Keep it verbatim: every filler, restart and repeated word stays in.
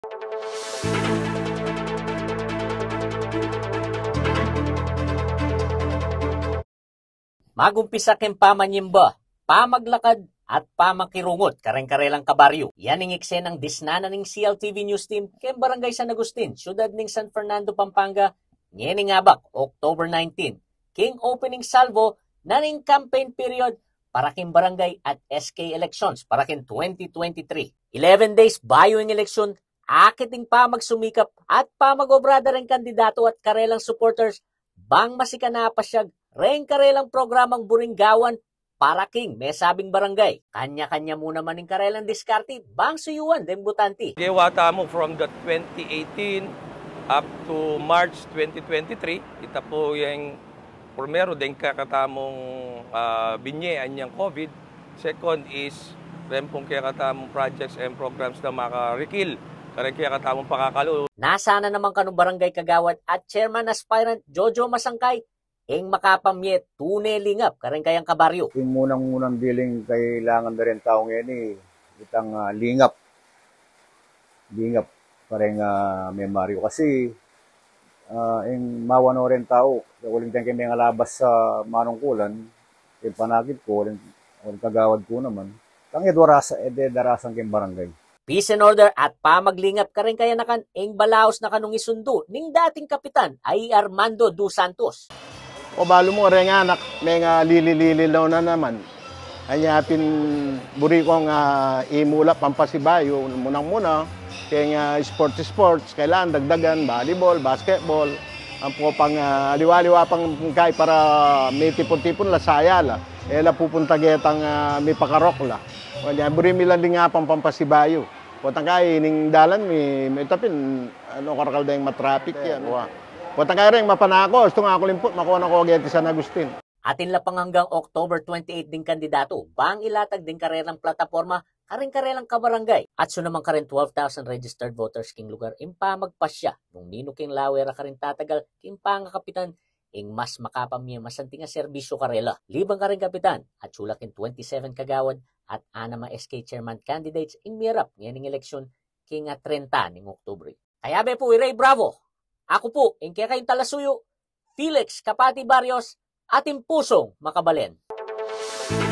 Magumpisa ken pamanyimba, pamaglakad at pamakirungot kareng-karelang kabaryo. Yan ang eksen ng disnana ning C L T V News Team ken Barangay San Agustin, siyudad ning San Fernando, Pampanga, ngeni ngabak, October nineteenth. King opening salvo na ning campaign period para kin barangay at S K elections para kin twenty twenty-three. eleven days bayo ang eleksyon, akiting pa magsumikap at pa magobrada rin kandidato at karelang supporters bang masikanapasyag ren karelang programang Buringgawan para king may sabing barangay. Kanya-kanya muna maning karelang diskarte bang suyuan den butanti. Giwata mo from the twenty eighteen up to March twenty twenty-three, ita po yung primero din kakatamong uh, binye anyang COVID. Second is ren pong kakatamong projects and programs na makarikil. Kareng kaya katamong pakakalo. Nasana naman kanong barangay kagawad at chairman aspirant Jojo Masangkay ing makapamye tunay lingap kareng kayang kabaryo. Yung munang-munang dealing kailangan na rin taong yan eh, itang uh, lingap. Lingap pareng uh, memaryo. Kasi uh, yung mawano rin tao, uling tayong kami nga labas sa manungkulan, yung panagid ko, uling, uling kagawad ko naman, kang edwarasa, ededarasang kayong barangay. Peace and order at pamaglingap kareng kaya nakan ing balaos na kanong isundo ning dating kapitan ay Armando dos Santos. O balo mo rin anak, may nga lililililaw na naman. Hanyatin buri kong uh, imula pampasibayo, munang-muna, kaya nga sports-sports, kailangan dagdagan, volleyball, basketball, ang po pang uh, liwa-liwa pang kay para may tipon-tipon la saya la. Eh la pupunta getang uh, may pakarok la. Kaya buri milan din nga pang pampasibayo. Potang kay ning dalan may, may tapin, ano karakal dahil matraffic yan. Wow. Potang kaya rin mapanako, gusto nga ako limpot, makuha na ko agad San Agustin. Atin lapang hanggang October twenty-eighth din kandidato, bang ilatag din karelang plataforma, karing-karelang kabarangay. At so naman karen twelve thousand registered voters king lugar, impa magpasya, nung nino king lawera karing tatagal, impa nga kapitan, ing mas makapamya masanti nga serbisyo karela. Libang karing kapitan, at sulak in twenty-seven kagawad, at anama S K chairman candidates ing mirap ngayon eleksyon king at thirty ning Oktubre. Kaya be po, Ray Bravo! Ako po, ing kaya kayong talasuyo, Felix Kapati Barrios, ating pusong makabalen.